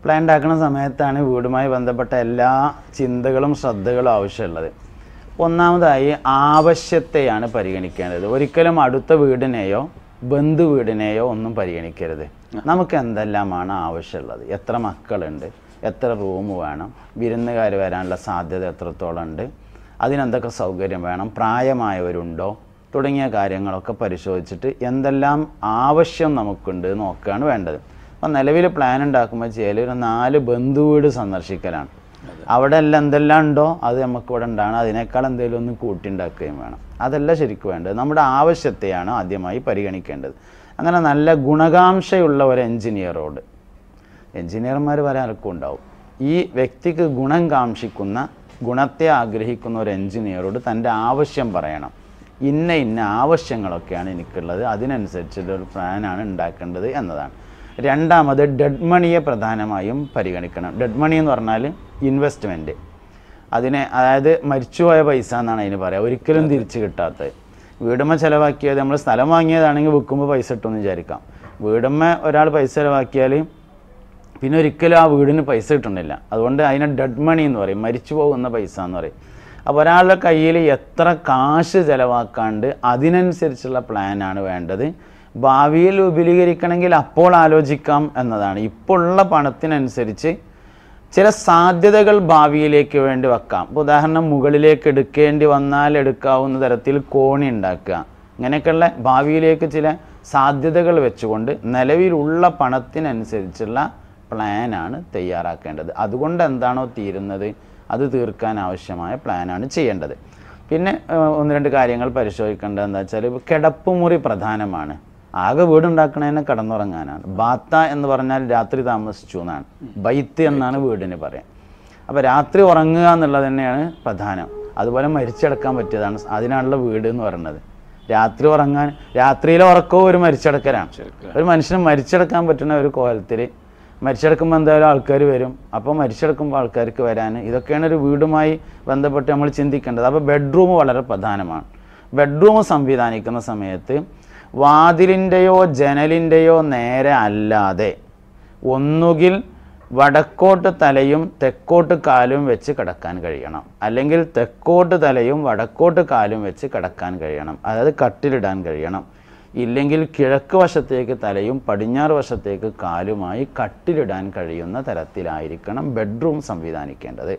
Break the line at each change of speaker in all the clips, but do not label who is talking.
Plan ഉണ്ടാക്കുന്ന സമയത്താണ് വീടുമായി ബന്ധപ്പെട്ട എല്ലാ ചിന്തകളും ശ്രദ്ധകളും ആവശ്യമുള്ളത്. ഒന്നാമതായി ആവശ്യത്തെയാണ് പരിഗണിക്കേണ്ടത്. ഒരിക്കലും അടുത്ത വീടിനെയോ ബന്ധു വീടിനെയോ ഒന്നും പരിഗണിക്കരുത്. നമുക്ക് എന്തെല്ലാമാണ് ആവശ്യമുള്ളത്, എത്ര മക്കളുണ്ട്, എത്ര റൂം വേണം, വിരുന്നുകാർ വരാനുള്ള സാധ്യത എത്രത്തോളം ഉണ്ട്, അതിനെന്തൊക്കെ സൗകര്യം വേണം, പ്രായമായവരുണ്ടോ തുടങ്ങിയ കാര്യങ്ങളൊക്കെ പരിശോധിച്ചിട്ട് എന്തെല്ലാം ആവശ്യം നമുക്കുണ്ട് നോക്കുകയാണ് വേണ്ടത്. അപ്പം നിലവിൽ പ്ലാൻ ഉണ്ടാക്കുമ്പോൾ ചെയ്യൽ ഒരു 4 ബന്ധുവീട് സന്ദർശിക്കലാണ്. അവിടെ എല്ലാം എന്തെല്ലാം ഉണ്ടോ അത് നമുക്കിവിടെ ഉണ്ടാകണം, അതിനേക്കാൾ എന്തെങ്കിലും ഒന്ന് കൂട്ടിയുണ്ടാക്കുകയും വേണം. അതല്ല ശരിക്കും വേണ്ടത്, നമ്മുടെ ആവശ്യത്തെയാണ് ആദ്യമായി പരിഗണിക്കേണ്ടത്. അങ്ങനെ നല്ല ഗുണകാംക്ഷയുള്ള ഒരു എൻജിനീയറോട്, എൻജിനീയർമാർ പലർക്കും ഉണ്ടാവും, ഈ വ്യക്തിക്ക് ഗുണം കാംക്ഷിക്കുന്ന, ഗുണത്തെ ആഗ്രഹിക്കുന്ന ഒരു എൻജിനീയറോട് തൻ്റെ ആവശ്യം പറയണം. ഇന്ന ആവശ്യങ്ങളൊക്കെയാണ് എനിക്കുള്ളത്, അതിനനുസരിച്ചുള്ളൊരു പ്ലാനാണ് ഉണ്ടാക്കേണ്ടത് എന്നതാണ്. രണ്ടാമത് ഡെഡ് മണിയെ പ്രധാനമായും പരിഗണിക്കണം. ഡെഡ് മണി എന്ന് പറഞ്ഞാൽ ഇൻവെസ്റ്റ്മെൻറ്റ്. അതായത് മരിച്ചുപോയ പൈസ എന്നാണ് അതിന് പറയുക, ഒരിക്കലും തിരിച്ച് കിട്ടാത്തത്. വീടുമ്മ ചിലവാക്കിയത്, നമ്മൾ സ്ഥലം വാങ്ങിയതാണെങ്കിൽ വിൽക്കുമ്പോൾ പൈസ ഇട്ടെന്ന് വിചാരിക്കാം. വീടുമ്മ ഒരാൾ പൈസ ചിലവാക്കിയാൽ പിന്നെ ഒരിക്കലും ആ വീടിന് പൈസ കിട്ടുന്നില്ല. അതുകൊണ്ട് അതിനെ ഡെഡ് മണി എന്ന് പറയും, മരിച്ചു പോകുന്ന പൈസ എന്ന് പറയും. അപ്പോൾ ഒരാളുടെ കയ്യിൽ എത്ര കാശ് ചിലവാക്കാണ്ട് അതിനനുസരിച്ചുള്ള പ്ലാനാണ് വേണ്ടത്. ഭാവിയിൽ വിപുലീകരിക്കണമെങ്കിൽ അപ്പോൾ ആലോചിക്കാം എന്നതാണ്. ഇപ്പോൾ ഉള്ള പണത്തിനനുസരിച്ച് ചില സാധ്യതകൾ ഭാവിയിലേക്ക് വേണ്ടി വെക്കാം. ഉദാഹരണം, മുകളിലേക്ക് എടുക്കേണ്ടി വന്നാൽ എടുക്കാവുന്ന തരത്തിൽ കോണി ഉണ്ടാക്കുക, ഇങ്ങനെയൊക്കെയുള്ള ഭാവിയിലേക്ക് ചില സാധ്യതകൾ വെച്ചുകൊണ്ട് നിലവിലുള്ള പണത്തിനനുസരിച്ചുള്ള പ്ലാനാണ് തയ്യാറാക്കേണ്ടത്. അതുകൊണ്ട് എന്താണോ തീരുന്നത് അത് തീർക്കാൻ ആവശ്യമായ പ്ലാനാണ് ചെയ്യേണ്ടത്. പിന്നെ 1-2 കാര്യങ്ങൾ പരിശോധിക്കേണ്ടത് എന്താ വെച്ചാൽ, കിടപ്പുമുറി പ്രധാനമാണ്. ആകെ വീടുണ്ടാക്കണതിനെ കിടന്നുറങ്ങാനാണ്. ബാത്ത എന്ന് പറഞ്ഞാൽ രാത്രി താമസിച്ചു എന്നാണ്, ബൈത്ത് എന്നാണ് വീടിന് പറയാം. അപ്പോൾ രാത്രി ഉറങ്ങുക എന്നുള്ളത് തന്നെയാണ് പ്രധാനം. അതുപോലെ മരിച്ചടക്കാൻ പറ്റിയതാണ്, അതിനാണുള്ള വീട് എന്ന് പറയുന്നത്. രാത്രി ഉറങ്ങാൻ, രാത്രിയിലെ ഉറക്കവും ഒരു മരിച്ചടക്കലാണ്. ഒരു മനുഷ്യന് മരിച്ചടക്കാൻ പറ്റുന്ന ഒരു കോലത്തിൽ, മരിച്ചെടുക്കുമ്പോൾ എന്തായാലും ആൾക്കാർ വരും. അപ്പോൾ മരിച്ചെടുക്കുമ്പോൾ ആൾക്കാർക്ക് വരാൻ, ഇതൊക്കെയാണ് ഒരു വീടുമായി ബന്ധപ്പെട്ട് നമ്മൾ ചിന്തിക്കേണ്ടത്. അപ്പോൾ ബെഡ്റൂം വളരെ പ്രധാനമാണ്. ബെഡ്റൂം സംവിധാനിക്കുന്ന സമയത്ത് വാതിലിൻ്റെയോ ജനലിൻ്റെയോ നേരെ അല്ലാതെ ഒന്നുകിൽ വടക്കോട്ട് തലയും തെക്കോട്ട് കാലും വെച്ച് കിടക്കാൻ കഴിയണം, അല്ലെങ്കിൽ തെക്കോട്ട് തലയും വടക്കോട്ട് കാലും വെച്ച് കിടക്കാൻ കഴിയണം, അതായത് കട്ടിലിടാൻ കഴിയണം. ഇല്ലെങ്കിൽ കിഴക്ക് വശത്തേക്ക് തലയും പടിഞ്ഞാറ് വശത്തേക്ക് കാലുമായി കട്ടിലിടാൻ കഴിയുന്ന തരത്തിലായിരിക്കണം ബെഡ്റൂം സംവിധാനിക്കേണ്ടത്.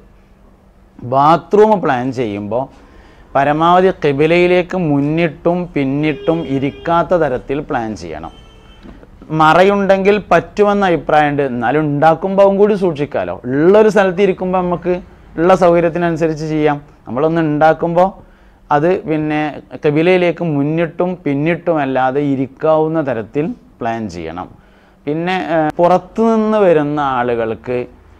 ബാത്റൂം പ്ലാൻ ചെയ്യുമ്പോൾ പരമാവധി ഖിബിലയിലേക്ക് മുന്നിട്ടും പിന്നിട്ടും ഇരിക്കാത്ത തരത്തിൽ പ്ലാൻ ചെയ്യണം. മറയുണ്ടെങ്കിൽ പറ്റുമെന്ന അഭിപ്രായമുണ്ട്, എന്നാലും ഉണ്ടാക്കുമ്പോൾ കൂടി സൂക്ഷിക്കാമല്ലോ. ഉള്ളൊരു സ്ഥലത്ത് ഇരിക്കുമ്പോൾ നമുക്ക് ഉള്ള സൗകര്യത്തിനനുസരിച്ച് ചെയ്യാം. നമ്മളൊന്ന് ഉണ്ടാക്കുമ്പോൾ അത് പിന്നെ ഖിബിലയിലേക്ക് മുന്നിട്ടും പിന്നിട്ടും അല്ലാതെ ഇരിക്കാവുന്ന തരത്തിൽ പ്ലാൻ ചെയ്യണം. പിന്നെ പുറത്തുനിന്ന് വരുന്ന ആളുകൾക്ക്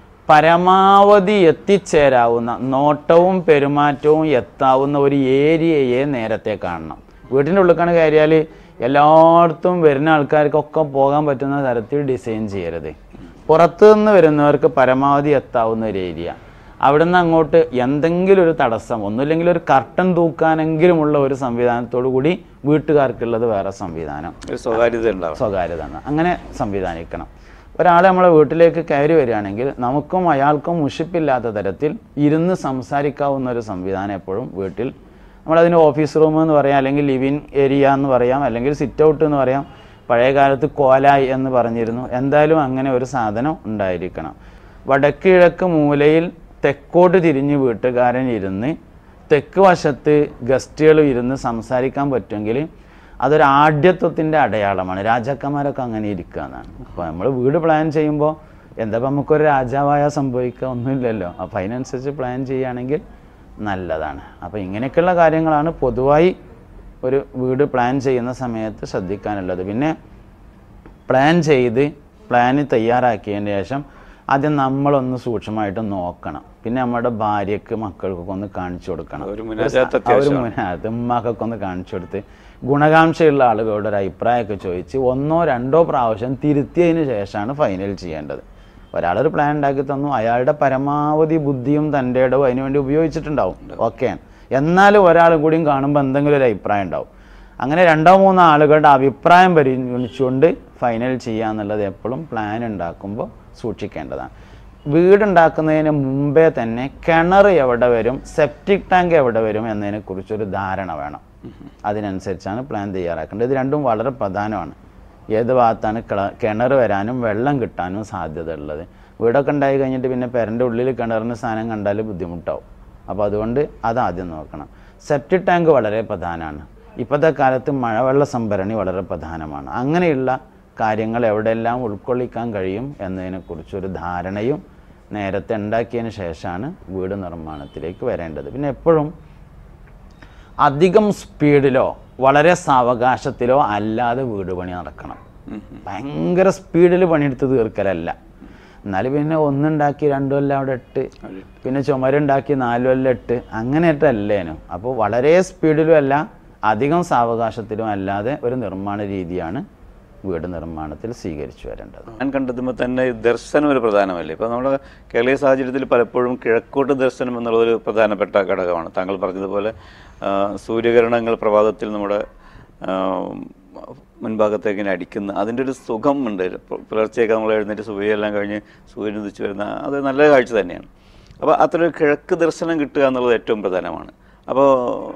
പരമാവധി എത്തിച്ചേരാവുന്ന, നോട്ടവും പെരുമാറ്റവും എത്താവുന്ന ഒരു ഏരിയയെ നേരത്തെ കാണണം. വീട്ടിൻ്റെ ഉള്ളിലേക്കാണ് കയറിയാൽ എല്ലായിടത്തും വരുന്ന ആൾക്കാർക്കൊക്കെ പോകാൻ പറ്റുന്ന തരത്തിൽ ഡിസൈൻ ചെയ്യരുത്. പുറത്തുനിന്ന് വരുന്നവർക്ക് പരമാവധി എത്താവുന്ന ഒരു ഏരിയ, അവിടുന്ന് അങ്ങോട്ട് എന്തെങ്കിലും ഒരു തടസ്സം, ഒന്നുമില്ലെങ്കിൽ ഒരു കർട്ടൻ തൂക്കാനെങ്കിലുമുള്ള ഒരു സംവിധാനത്തോടു കൂടി വീട്ടുകാർക്കുള്ളത് വേറെ സംവിധാനം, സ്വകാര്യത അങ്ങനെ സംവിധാനിക്കണം. ഒരാളെ നമ്മളെ വീട്ടിലേക്ക് കയറി വരികയാണെങ്കിൽ നമുക്കും അയാൾക്കും മുഷിപ്പില്ലാത്ത തരത്തിൽ ഇരുന്ന് സംസാരിക്കാവുന്ന ഒരു സംവിധാനം എപ്പോഴും വീട്ടിൽ, നമ്മളതിന് ഓഫീസ് റൂം എന്ന് പറയാം, അല്ലെങ്കിൽ ലിവിങ് ഏരിയ എന്ന് പറയാം, അല്ലെങ്കിൽ സിറ്റ് ഔട്ട് എന്ന് പറയാം. പഴയ കാലത്ത് കോലായി എന്ന് പറഞ്ഞിരുന്നു. എന്തായാലും അങ്ങനെ ഒരു സാധനം ഉണ്ടായിരിക്കണം. വടക്ക് കിഴക്ക് മൂലയിൽ തെക്കോട്ട് തിരിഞ്ഞ് വീട്ടുകാരൻ ഇരുന്ന് തെക്ക് വശത്ത് ഗസ്റ്റുകൾ ഇരുന്ന് സംസാരിക്കാൻ പറ്റുമെങ്കിൽ അതൊരു ആഢ്യത്വത്തിൻ്റെ അടയാളമാണ്. രാജാക്കന്മാരൊക്കെ അങ്ങനെ ഇരിക്കുക എന്നാണ്. അപ്പോൾ നമ്മൾ വീട് പ്ലാൻ ചെയ്യുമ്പോൾ എന്താ നമുക്കൊരു രാജാവായ സംഭവിക്കുക ഒന്നുമില്ലല്ലോ. അപ്പോൾ അതിനനുസരിച്ച് പ്ലാൻ ചെയ്യുകയാണെങ്കിൽ നല്ലതാണ്. അപ്പോൾ ഇങ്ങനെയൊക്കെയുള്ള കാര്യങ്ങളാണ് പൊതുവായി ഒരു വീട് പ്ലാൻ ചെയ്യുന്ന സമയത്ത് ശ്രദ്ധിക്കാനുള്ളത്. പിന്നെ പ്ലാൻ തയ്യാറാക്കിയതിന് ശേഷം ആദ്യം നമ്മളൊന്ന് സൂക്ഷ്മമായിട്ട് നോക്കണം. പിന്നെ നമ്മുടെ ഭാര്യയ്ക്ക് മക്കൾക്കൊക്കെ ഒന്ന് കാണിച്ചു കൊടുക്കണം. ഉമ്മാക്കൊക്കെ ഒന്ന് കാണിച്ചു കൊടുത്ത് ഗുണകാംക്ഷയുള്ള ആളുകളുടെ ഒരു അഭിപ്രായമൊക്കെ ചോദിച്ച് 1-2 പ്രാവശ്യം തിരുത്തിയതിന് ശേഷമാണ് ഫൈനൽ ചെയ്യേണ്ടത്. ഒരാളൊരു പ്ലാൻ ഉണ്ടാക്കി തന്നു, അയാളുടെ പരമാവധി ബുദ്ധിയും തൻ്റെ ഇടവും അതിനുവേണ്ടി ഉപയോഗിച്ചിട്ടുണ്ടാവും, ഓക്കെയാണ്. എന്നാലും ഒരാളും കൂടിയും കാണുമ്പോൾ എന്തെങ്കിലും ഒരു അഭിപ്രായം ഉണ്ടാവും. അങ്ങനെ 2-3 ആളുകളുടെ അഭിപ്രായം പരിഗണിച്ചുകൊണ്ട് ഫൈനൽ ചെയ്യുക എന്നുള്ളത് എപ്പോഴും പ്ലാൻ ഉണ്ടാക്കുമ്പോൾ സൂക്ഷിക്കേണ്ടതാണ്. വീടുണ്ടാക്കുന്നതിന് മുമ്പേ തന്നെ കിണർ എവിടെ വരും, സെപ്റ്റിക് ടാങ്ക് എവിടെ വരും എന്നതിനെക്കുറിച്ചൊരു ധാരണ വേണം. അതിനനുസരിച്ചാണ് പ്ലാൻ തയ്യാറാക്കേണ്ടത്. ഇത് രണ്ടും വളരെ പ്രധാനമാണ്. ഏത് ഭാഗത്താണ് കിണർ വരാനും വെള്ളം കിട്ടാനും സാധ്യത ഉള്ളത്. വീടൊക്കെ ഉണ്ടായി കഴിഞ്ഞിട്ട് പിന്നെ പെരൻ്റെ ഉള്ളിൽ കിണറിന് സാധനം കണ്ടാൽ ബുദ്ധിമുട്ടാവും. അപ്പോൾ അതുകൊണ്ട് അതാദ്യം നോക്കണം. സെപ്റ്റിക് ടാങ്ക് വളരെ പ്രധാനമാണ്. ഇപ്പോഴത്തെ കാലത്ത് മഴവെള്ള സംഭരണി വളരെ പ്രധാനമാണ്. അങ്ങനെയുള്ള കാര്യങ്ങൾ എവിടെയെല്ലാം ഉൾക്കൊള്ളിക്കാൻ കഴിയും എന്നതിനെക്കുറിച്ചൊരു ധാരണയും നേരത്തെ ഉണ്ടാക്കിയതിന് ശേഷമാണ് വീട് നിർമ്മാണത്തിലേക്ക് വരേണ്ടത്. പിന്നെ എപ്പോഴും അധികം സ്പീഡിലോ വളരെ സാവകാശത്തിലോ അല്ലാതെ വീട് പണി നടക്കണം. ഭയങ്കര സ്പീഡിൽ പണിയെടുത്ത് തീർക്കലല്ല. എന്നാലും പിന്നെ ഒന്നുണ്ടാക്കി 2 കൊല്ലം അവിടെ ഇട്ട്, പിന്നെ ചുമരുണ്ടാക്കി 4 കൊല്ലം ഇട്ട്, അങ്ങനെയായിട്ടല്ലേനു. അപ്പോൾ വളരെ സ്പീഡിലും അല്ല അധികം സാവകാശത്തിലും അല്ലാതെ ഒരു നിർമ്മാണ രീതിയാണ് വീട് നിർമ്മാണത്തിൽ സ്വീകരിച്ചു വരേണ്ടത്.
ഞാൻ കണ്ടെത്തുമ്പോൾ തന്നെ ദർശനം ഒരു പ്രധാനമല്ലേ. ഇപ്പോൾ നമ്മുടെ കേരളീയ സാഹചര്യത്തിൽ പലപ്പോഴും കിഴക്കോട്ട് ദർശനം എന്നുള്ളതൊരു പ്രധാനപ്പെട്ട ഘടകമാണ്. താങ്കൾ പറഞ്ഞതുപോലെ സൂര്യകിരണങ്ങൾ പ്രഭാതത്തിൽ നമ്മുടെ മുൻഭാഗത്തേക്ക് ഇങ്ങനെ അടിക്കുന്ന അതിൻ്റെ ഒരു സുഖമുണ്ട്. പുലർച്ചയൊക്കെ നമ്മൾ എഴുന്നേറ്റ് സുബഹിയെല്ലാം കഴിഞ്ഞ് സൂര്യൻ ഉദിച്ചു വരുന്ന അത് നല്ല കാഴ്ച തന്നെയാണ്. അപ്പോൾ അത്രയൊരു കിഴക്ക് ദർശനം കിട്ടുക എന്നുള്ളത് ഏറ്റവും പ്രധാനമാണ്. അപ്പോൾ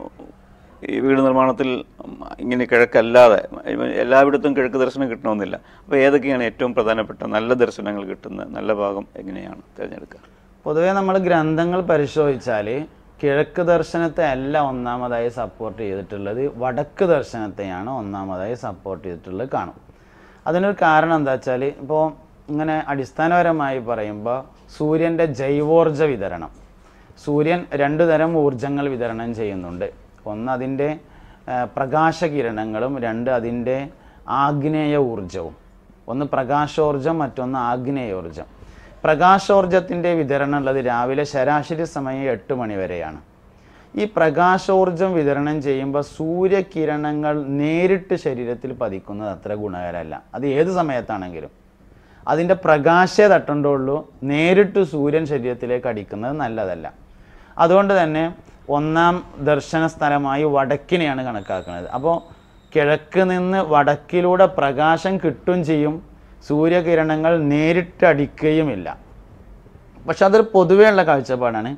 ഈ വീട് നിർമ്മാണത്തിൽ ഇങ്ങനെ കിഴക്കല്ലാതെ എല്ലായിടത്തും കിഴക്ക് ദർശനം കിട്ടണമെന്നില്ല. അപ്പോൾ ഏതൊക്കെയാണ് ഏറ്റവും പ്രധാനപ്പെട്ട നല്ല ദർശനങ്ങൾ കിട്ടുന്ന നല്ല ഭാഗം എങ്ങനെയാണ് തിരഞ്ഞെടുക്കുക?
പൊതുവേ നമ്മൾ ഗ്രന്ഥങ്ങൾ പരിശോധിച്ചാൽ കിഴക്ക് ദർശനത്തെ അല്ല ഒന്നാമതായി സപ്പോർട്ട് ചെയ്തിട്ടുള്ളത്, വടക്ക് ദർശനത്തെയാണ് ഒന്നാമതായി സപ്പോർട്ട് ചെയ്തിട്ടുള്ളത് കാണും. അതിനൊരു കാരണം എന്താ വെച്ചാൽ, ഇപ്പോൾ ഇങ്ങനെ അടിസ്ഥാനപരമായി പറയുമ്പോൾ സൂര്യൻ്റെ ജൈവോർജ വിതരണം, സൂര്യൻ 2 തരം ഊർജങ്ങൾ വിതരണം ചെയ്യുന്നുണ്ട്. ഒന്ന് അതിൻ്റെ പ്രകാശകിരണങ്ങളും, 2 അതിൻ്റെ ആഗ്നേയ ഊർജവും. ഒന്ന് പ്രകാശോർജം, മറ്റൊന്ന് ആഗ്നേയോർജം. പ്രകാശോർജത്തിൻ്റെ വിതരണം ഉള്ളത് രാവിലെ ശരാശരി സമയം 8 മണി വരെയാണ്. ഈ പ്രകാശോർജം വിതരണം ചെയ്യുമ്പോൾ സൂര്യകിരണങ്ങൾ നേരിട്ട് ശരീരത്തിൽ പതിക്കുന്നത് അത്ര ഗുണകരമല്ല. അത് ഏത് സമയത്താണെങ്കിലും അതിൻ്റെ പ്രകാശേ തട്ടേണ്ടുള്ളൂ, നേരിട്ട് സൂര്യൻ ശരീരത്തിലേക്ക് അടിക്കുന്നത് നല്ലതല്ല. അതുകൊണ്ട് തന്നെ ഒന്നാം ദർശന സ്ഥലമായി വടക്കിനെയാണ് കണക്കാക്കുന്നത്. അപ്പോൾ കിഴക്ക് നിന്ന് വടക്കിലൂടെ പ്രകാശം കിട്ടുകയും ചെയ്യും, സൂര്യകിരണങ്ങൾ നേരിട്ട് അടിക്കുകയുമില്ല. പക്ഷെ അതൊരു പൊതുവെയുള്ള കാഴ്ചപ്പാടാണ്.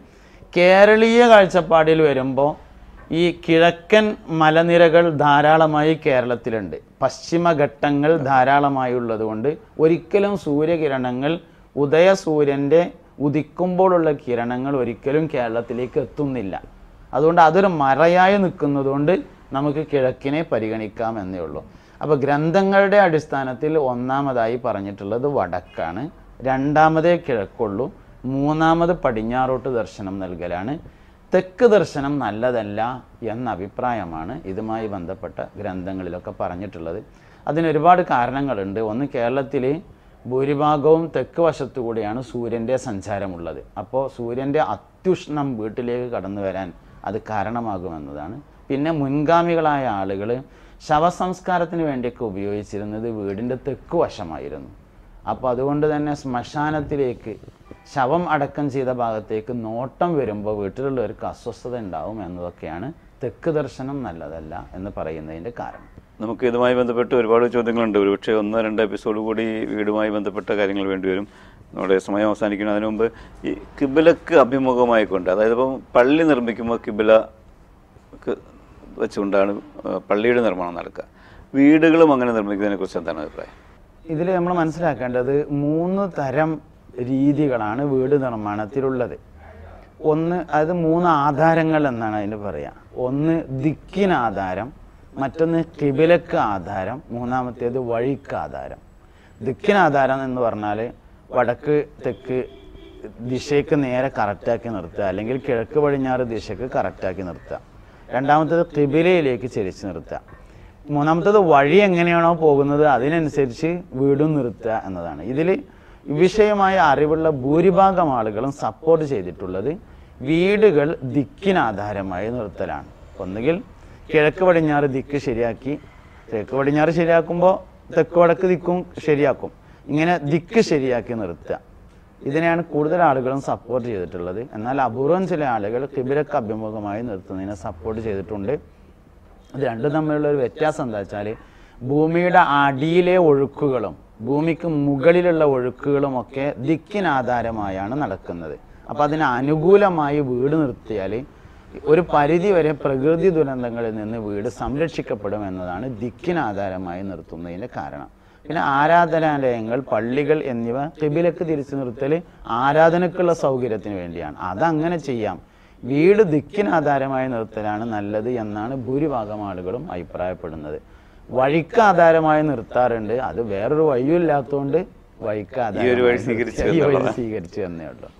കേരളീയ കാഴ്ചപ്പാടിൽ വരുമ്പോൾ ഈ കിഴക്കൻ മലനിരകൾ ധാരാളമായി കേരളത്തിലുണ്ട്, പശ്ചിമഘട്ടങ്ങൾ ധാരാളമായി ഉള്ളതുകൊണ്ട് ഒരിക്കലും സൂര്യകിരണങ്ങൾ ഉദയസൂര്യൻ്റെ ഉദിക്കുമ്പോഴുള്ള കിരണങ്ങൾ ഒരിക്കലും കേരളത്തിലേക്ക് എത്തുന്നില്ല. അതുകൊണ്ട് അതൊരു മറയായി നിൽക്കുന്നതുകൊണ്ട് നമുക്ക് കിഴക്കിനെ പരിഗണിക്കാം എന്നേ ഉള്ളൂ. അപ്പോൾ ഗ്രന്ഥങ്ങളുടെ അടിസ്ഥാനത്തിൽ ഒന്നാമതായി പറഞ്ഞിട്ടുള്ളത് വടക്കാണ്, 2ാമതേ കിഴക്കുള്ളൂ, 3ാമത് പടിഞ്ഞാറോട്ട് ദർശനം നൽകലാണ്. തെക്ക് ദർശനം നല്ലതല്ല എന്ന അഭിപ്രായമാണ് ഇതുമായി ബന്ധപ്പെട്ട ഗ്രന്ഥങ്ങളിലൊക്കെ പറഞ്ഞിട്ടുള്ളത്. അതിനൊരുപാട് കാരണങ്ങളുണ്ട്. ഒന്ന്, കേരളത്തിൽ ഭൂരിഭാഗവും തെക്ക് വശത്തു കൂടിയാണ് സൂര്യൻ്റെ സഞ്ചാരമുള്ളത്. അപ്പോൾ സൂര്യൻ്റെ അത്യുഷ്ണം വീട്ടിലേക്ക് കടന്നു വരാൻ അത് കാരണമാകുമെന്നതാണ്. പിന്നെ മുൻഗാമികളായ ആളുകൾ ശവസംസ്കാരത്തിന് വേണ്ടിയൊക്കെ ഉപയോഗിച്ചിരുന്നത് വീടിൻ്റെ തെക്ക് വശമായിരുന്നു. അപ്പോൾ അതുകൊണ്ട് തന്നെ ശ്മശാനത്തിലേക്ക് ശവം അടക്കം ചെയ്ത ഭാഗത്തേക്ക് നോട്ടം വരുമ്പോൾ വീട്ടിലുള്ളവർക്ക് അസ്വസ്ഥത ഉണ്ടാവും എന്നതൊക്കെയാണ് തെക്ക് ദർശനം നല്ലതല്ല എന്ന് പറയുന്നതിൻ്റെ കാരണം.
നമുക്ക് ഇതുമായി ബന്ധപ്പെട്ട് ഒരുപാട് ചോദ്യങ്ങളുണ്ട്. ഒരുപക്ഷെ 1-2 എപ്പിസോഡ് കൂടി വീടുമായി ബന്ധപ്പെട്ട കാര്യങ്ങൾ വേണ്ടിവരും. നമ്മുടെ സമയം അവസാനിക്കണം. അതിനു മുമ്പ് ഈ കിബിലക്ക് അഭിമുഖമായിക്കൊണ്ട്, അതായത് ഇപ്പം പള്ളി നിർമ്മിക്കുമ്പോൾ കിബിലക്ക് വെച്ചുകൊണ്ടാണ് പള്ളിയുടെ നിർമ്മാണം നടക്കുക. വീടുകളും അങ്ങനെ നിർമ്മിക്കുന്നതിനെ കുറിച്ച് എന്താണ് അഭിപ്രായം?
ഇതിൽ നമ്മൾ മനസ്സിലാക്കേണ്ടത് 3 തരം രീതികളാണ് വീട് നിർമ്മാണത്തിലുള്ളത്. ഒന്ന്, അത് 3 ആധാരങ്ങൾ എന്നാണ് അതിന് പറയുക. ഒന്ന് ദിക്കിനാധാരം, മറ്റൊന്ന് കിബിലക്ക് ആധാരം, 3ാമത്തേത് വഴിക്ക് ആധാരം. ദിക്കിനാധാരം എന്ന് പറഞ്ഞാൽ വടക്ക് തെക്ക് ദിശയ്ക്ക് നേരെ കറക്റ്റാക്കി നിർത്തുക, അല്ലെങ്കിൽ കിഴക്ക് പടിഞ്ഞാറ് ദിശയ്ക്ക് കറക്റ്റാക്കി നിർത്തുക. 2ാമത്തേത് കിബിലയിലേക്ക് ചരിച്ച് നിർത്തുക. 3ാമത്തേത് വഴി എങ്ങനെയാണോ പോകുന്നത് അതിനനുസരിച്ച് വീടും നിർത്തുക എന്നതാണ്. ഇതിൽ വിഷയമായ അറിവുള്ള ഭൂരിഭാഗം ആളുകളും സപ്പോർട്ട് ചെയ്തിട്ടുള്ളത് വീടുകൾ ദിക്കിനാധാരമായി നിർത്തലാണ്. ഒന്നുകിൽ കിഴക്ക് പടിഞ്ഞാറ് ദിക്ക് ശരിയാക്കി, കിഴക്ക് പടിഞ്ഞാറ് ശരിയാക്കുമ്പോൾ തെക്ക് വടക്ക് ദിക്കും ശരിയാക്കും, ഇങ്ങനെ ദിക്ക് ശരിയാക്കി നിർത്തുക. ഇതിനെയാണ് കൂടുതൽ ആളുകളും സപ്പോർട്ട് ചെയ്തിട്ടുള്ളത്. എന്നാൽ അപൂർവം ചില ആളുകൾ കിബിലക്ക് അഭിമുഖമായി നിർത്തുന്നതിനെ സപ്പോർട്ട് ചെയ്തിട്ടുണ്ട്. ഇത് രണ്ടും തമ്മിലുള്ള ഒരു വ്യത്യാസം എന്താ വെച്ചാൽ, ഭൂമിയുടെ അടിയിലെ ഒഴുക്കുകളും ഭൂമിക്ക് മുകളിലുള്ള ഒഴുക്കുകളുമൊക്കെ ദിക്കിനാധാരമായാണ് നടക്കുന്നത്. അപ്പം അതിന് അനുകൂലമായി വീട് നിർത്തിയാൽ ഒരു പരിധി വരെ പ്രകൃതി ദുരന്തങ്ങളിൽ നിന്ന് വീട് സംരക്ഷിക്കപ്പെടും എന്നതാണ് ദിക്കിനാധാരമായി നിർത്തുന്നതിൻ്റെ കാരണം. പിന്നെ ആരാധനാലയങ്ങൾ, പള്ളികൾ എന്നിവ ഖിബിലക്ക് തിരിച്ചു നിർത്തൽ ആരാധനക്കുള്ള സൗകര്യത്തിന് വേണ്ടിയാണ്. അതങ്ങനെ ചെയ്യാം. വീട് ദിക്കിനാധാരമായി നിർത്തലാണ് നല്ലത് എന്നാണ് ഭൂരിഭാഗം ആളുകളും അഭിപ്രായപ്പെടുന്നത്. വഴിക്ക് ആധാരമായി നിർത്താറുണ്ട്. അത് വേറൊരു വഴിയില്ലാത്തതുകൊണ്ട് വഴിക്ക് ആധാരമായി സ്വീകരിച്ചു എന്നേ ഉള്ളൂ.